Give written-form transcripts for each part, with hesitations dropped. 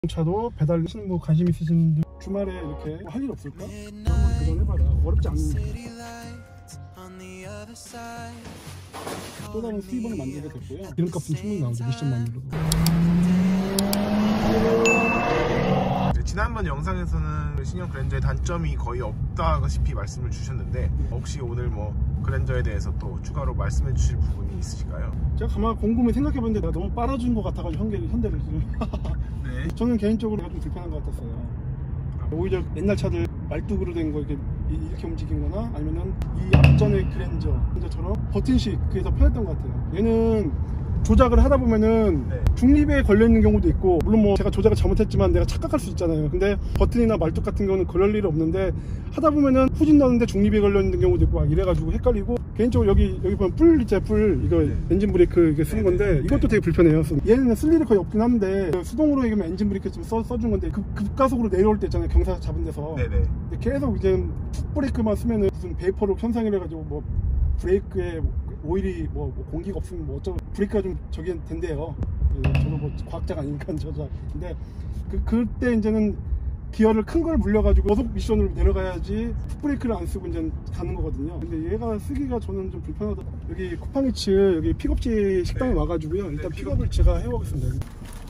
차도 배달 뭐 관심 있으신 분들 주말에 이렇게 할 일 없을까? 한번 도전해봐라. 어렵지 않으니까. 또 다른 수입원을 만들게 됐고요. 기름값은 충분히 나오죠. 미션만으로도. 지난번 영상에서는 신형 그랜저의 단점이 거의 없다시피 말씀을 주셨는데 혹시 오늘 뭐 그랜저에 대해서 또 추가로 말씀해 주실 부분이 있으실까요? 제가 가만 곰곰이 생각해봤는데 내가 너무 빨아준 것 같아가지고 현대를 네. 저는 개인적으로 좀 불편한 것 같았어요. 오히려 옛날 차들 말뚝으로 된 거 이렇게 움직인 거나 아니면은 이 앞전의 그랜저처럼 버튼식 그게 더 편했던 것 같아요. 얘는 조작을 하다 보면은 네. 중립에 걸려있는 경우도 있고, 물론 뭐 제가 조작을 잘못했지만 내가 착각할 수 있잖아요. 근데 버튼이나 말뚝 같은 경우는 그럴 일이 없는데 하다 보면은 후진 넣는데 중립에 걸려있는 경우도 있고 막 이래가지고 헷갈리고, 개인적으로 여기 보면 뿔 있잖아요. 뿔 이거 네. 엔진 브레이크 이게 쓰는 건데 이것도 되게 불편해요. 얘는 쓸 일이 거의 없긴 한데 수동으로 이거 엔진 브레이크 좀 써준 건데 급가속으로 내려올 때 있잖아요. 경사 잡은 데서 네네. 계속 이제 풋 브레이크만 쓰면은 무슨 베이퍼로 현상이라 가지고 뭐 브레이크에 오일이 뭐 공기가 없으면 뭐 어쩌고 브레이크가 좀 저기 된대요. 저도 뭐 과학자가 아니니까 저자. 근데 그때 이제는 기어를 큰 걸 물려가지고 고속 미션으로 내려가야지 풋브레이크를 안 쓰고 이제 가는 거거든요. 근데 얘가 쓰기가 저는 좀 불편하다. 여기 쿠팡이츠 여기 픽업지 식당에 와가지고요. 일단 픽업을 제가 해보겠습니다.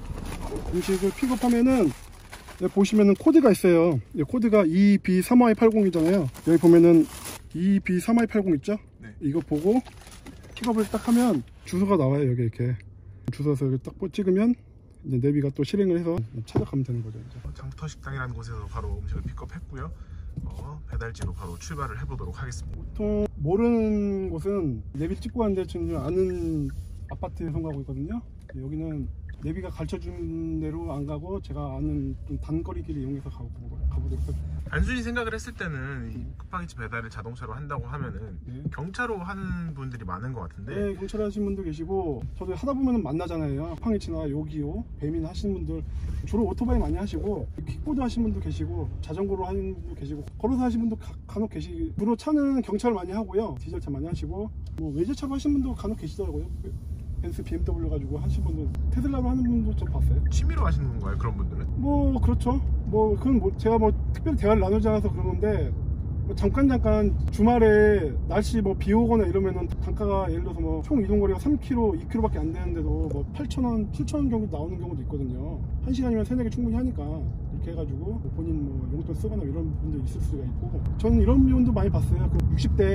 음식을 픽업하면은 보시면은 코드가 있어요. 코드가 EB3Y80이잖아요. 여기 보면은 EB3Y80 있죠? 네. 이거 보고 픽업을 딱 하면 주소가 나와요. 여기 이렇게 주소에서 여기 딱 찍으면 이제 내비가 또 실행을 해서 찾아가면 되는 거죠. 이제. 장터 식당이라는 곳에서 바로 음식을 픽업했고요. 배달지로 바로 출발을 해보도록 하겠습니다. 보통 모르는 곳은 내비 찍고 가는데 지금 아는 아파트에 가고 있거든요. 여기는 내비가 가르쳐준 대로 안 가고 제가 아는 좀 단거리 길을 이용해서 가보도록 하겠습니다. 단순히 생각을 했을 때는 이 쿠팡이츠 배달을 자동차로 한다고 하면은 네. 경차로 하는 분들이 많은 것 같은데. 네, 경차로 하시는 분도 계시고 저도 하다 보면 만나잖아요. 쿠팡이츠나 요기요, 배민 하시는 분들 주로 오토바이 많이 하시고 킥보드 하시는 분도 계시고 자전거로 하는 분도 계시고 걸어서 하시는 분도 간혹 계시고, 주로 차는 경차를 많이 하고요. 디젤차 많이 하시고 뭐 외제차로 하시는 분도 간혹 계시더라고요. 벤츠, BMW 가지고 하시는 분들, 테슬라로 하는 분도 좀 봤어요. 취미로 하시는 건가요, 그런 분들은? 뭐 그렇죠. 뭐 그건 뭐 제가 뭐 특별히 대화를 나누지 않아서 그런 건데, 뭐 잠깐 주말에 날씨 뭐 비 오거나 이러면은 단가가 예를 들어서 뭐 총 이동거리가 3km, 2km밖에 안 되는데도 뭐 8,000원, 7,000원 정도 나오는 경우도 있거든요. 1시간이면 3-4개 충분히 하니까 이렇게 해가지고 뭐 본인 뭐 용돈 쓰거나 이런 분도 있을 수가 있고, 저는 이런 분도 많이 봤어요. 그 60대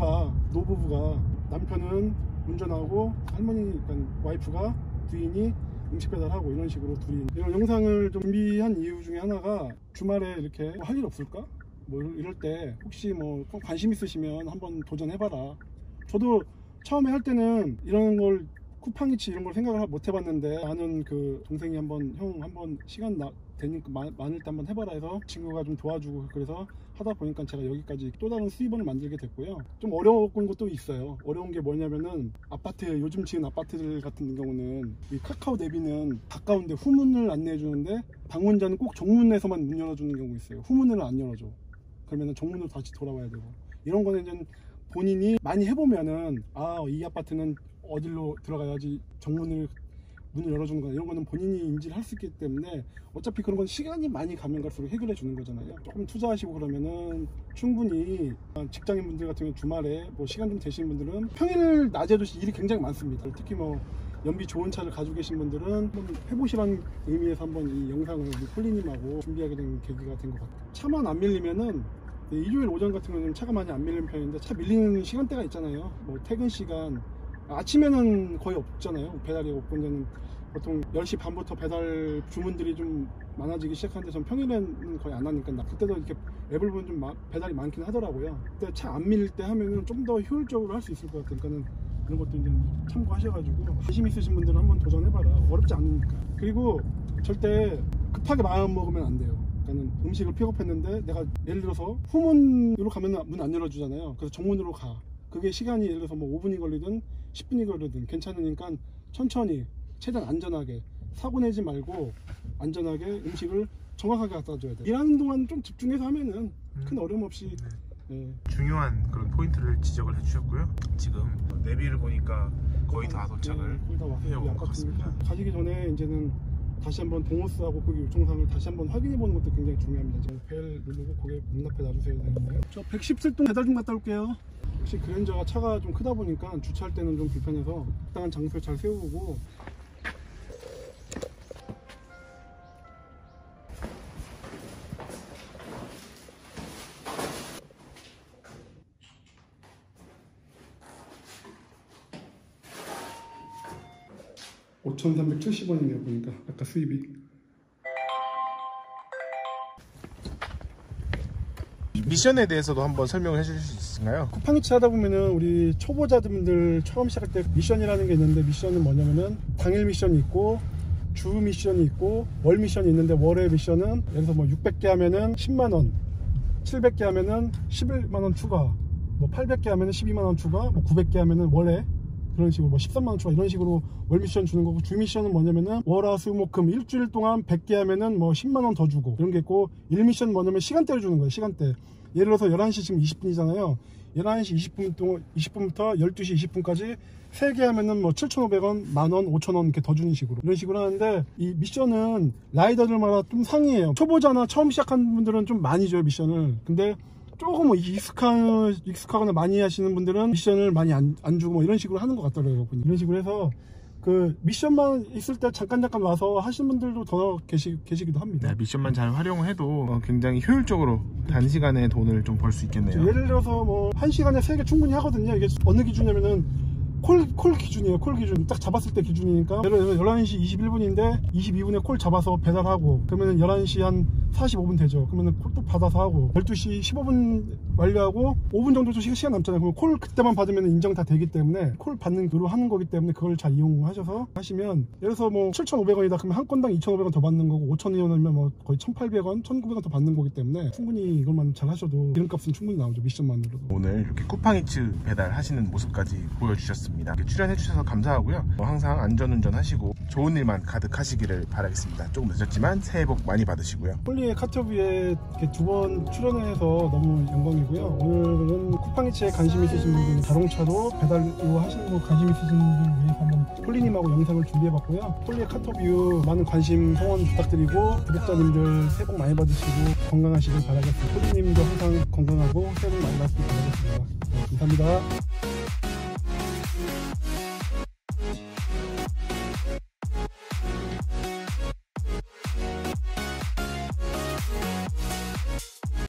노부부가 남편은 운전하고 할머니, 그러니까 와이프가 부인이 음식 배달하고 이런 식으로 둘이 이런 영상을 준비한 이유 중에 하나가, 주말에 이렇게 할 일 없을까? 뭐 이럴 때 혹시 뭐 관심 있으시면 한번 도전해봐라. 저도 처음에 할 때는 이런 걸 쿠팡이츠 이런 걸 생각을 못 해봤는데, 아는 그 동생이 한번 시간 되니까 많을 때 한번 해봐라 해서 친구가 좀 도와주고 그래서 하다 보니까 제가 여기까지 또 다른 수입원을 만들게 됐고요. 좀 어려운 것도 있어요. 어려운 게 뭐냐면은 아파트, 요즘 지은 아파트들 같은 경우는 이 카카오 내비는 가까운데 후문을 안내해 주는데 방문자는 꼭 정문에서만 문 열어주는 경우 있어요. 후문을 안 열어줘. 그러면 정문으로 다시 돌아와야 되고, 이런 거는 이제 본인이 많이 해보면은 이 아파트는 어디로 들어가야지 문을 열어주는 거나 이런 거는 본인이 인지를 할 수 있기 때문에, 어차피 그런 건 시간이 많이 가면 갈수록 해결해 주는 거잖아요. 조금 투자하시고 그러면은 충분히, 직장인 분들 같은 경우 주말에 뭐 시간 좀 되시는 분들은 평일 낮에도 일이 굉장히 많습니다. 특히 뭐 연비 좋은 차를 가지고 계신 분들은 한번 해보시라는 의미에서 한번 이 영상을 우리 폴리님하고 준비하게 된 계기가 된 것 같아요. 차만 안 밀리면은 일요일 오전 같은 경우는 차가 많이 안 밀리는 편인데, 차 밀리는 시간대가 있잖아요. 뭐 퇴근 시간, 아침에는 거의 없잖아요. 배달이 없고, 이제는 보통 10시 반부터 배달 주문들이 좀 많아지기 시작하는데, 전 평일에는 거의 안 하니까 그때도 이렇게 앱을 보면 좀 배달이 많긴 하더라고요. 그때 차 안 밀릴 때 하면은 좀 더 효율적으로 할 수 있을 것 같으니까는 그런 것도 이제 참고하셔가지고 관심 있으신 분들은 한번 도전해봐라. 어렵지 않으니까. 그리고 절대 급하게 마음 먹으면 안 돼요. 그러니까 음식을 픽업했는데 내가 예를 들어서 후문으로 가면 문 안 열어주잖아요. 그래서 정문으로 가. 그게 시간이 예를 들어서 뭐 5분이 걸리든 10분이 걸리든 괜찮으니까 천천히, 최대한 안전하게, 사고 내지 말고 안전하게 음식을 정확하게 갖다 줘야 돼. 일하는 동안 좀 집중해서 하면은 큰 어려움 없이. 네. 중요한 그런 포인트를 지적을 해주셨고요. 지금 내비를 보니까 거의 다 도착을 해온 것 같습니다. 가시기 전에 이제는 다시 한번 동호스하고 고객 요청사항을 다시 한번 확인해 보는 것도 굉장히 중요합니다. 지금 벨 누르고 고객 문 앞에 놔주세요 되는데요. 저 117동 배달 좀 갔다 올게요. 혹시 그랜저가 차가 좀 크다 보니까 주차할 때는 좀 불편해서 적당한 장소에 잘 세우고. $5,370원이네요 보니까 아까 수입이. 미션에 대해서도 한번 설명을 해주실 수 있을까요? 쿠팡이츠 하다 보면은 우리 초보자분들 처음 시작할 때 미션이라는 게 있는데, 미션은 뭐냐면은 당일 미션이 있고 주 미션이 있고 월 미션이 있는데, 월의 미션은 예를 들어서 뭐 600개 하면은 10만원, 700개 하면은 11만원 추가, 뭐 800개 하면은 12만원 추가, 뭐 900개 하면은 월에 그런 식으로 뭐 13만원 추가, 이런 식으로 월 미션 주는 거고, 주 미션은 뭐냐면은 월화수목금 일주일 동안 100개 하면은 뭐 10만원 더 주고 이런 게 있고, 일 미션 뭐냐면 시간대를 주는 거예요. 시간대. 예를 들어서 11시 지금 20분이잖아요 11시 20분부터 12시 20분까지 3개 하면은 뭐 7,500원, 만원, 5,000원 이렇게 더 주는 식으로, 이런 식으로 하는데, 이 미션은 라이더들마다 좀 상이에요. 초보자나 처음 시작하는 분들은 좀 많이 줘요 미션을. 근데 조금 뭐 익숙하거나 많이 하시는 분들은 미션을 많이 안 주고 뭐 이런 식으로 하는 것 같더라고요. 이런 식으로 해서 그 미션만 있을 때 잠깐 와서 하시는 분들도 더 계시기도 합니다. 네, 미션만 잘 활용해도 굉장히 효율적으로 단시간에 돈을 좀 벌 수 있겠네요. 예를 들어서 뭐 1시간에 3개 충분히 하거든요. 이게 어느 기준이냐면은 콜 기준이에요. 콜 기준 딱 잡았을 때 기준이니까, 예를 들어서 11시 21분인데 22분에 콜 잡아서 배달하고, 그러면 11시 한 45분 되죠. 그러면 콜 또 받아서 하고, 12시 15분 완료하고 5분 정도 시간 남잖아요. 그럼 콜 그때만 받으면 인정 다 되기 때문에, 콜 받는 도로 하는 거기 때문에 그걸 잘 이용하셔서 하시면, 예를 들어서 뭐 7,500원이다 그러면 한 건당 2,500원 더 받는 거고, 5,000원이면 뭐 거의 1,800원, 1,900원 더 받는 거기 때문에 충분히 이것만 잘 하셔도 기름값은 충분히 나오죠. 미션만으로도. 오늘 이렇게 쿠팡이츠 배달하시는 모습까지 보여주셨습니다. 이렇게 출연해주셔서 감사하고요. 항상 안전운전 하시고 좋은 일만 가득하시기를 바라겠습니다. 조금 늦었지만 새해 복 많이 받으시고요. 폴리의 카터뷰에 이렇게 2번 출연해서 너무 영광이고요. 오늘은 쿠팡이츠에 관심 있으신 분들, 자동차로 배달로 하시는 거 관심 있으신 분들 위해서 한번 폴리님하고 영상을 준비해봤고요. 폴리의 카터뷰 많은 관심 성원 부탁드리고, 구독자님들 새해 복 많이 받으시고 건강하시길 바라겠습니다. 폴리님도 항상 건강하고 새해 복 많이 받으시길 바라겠습니다. 네, 감사합니다.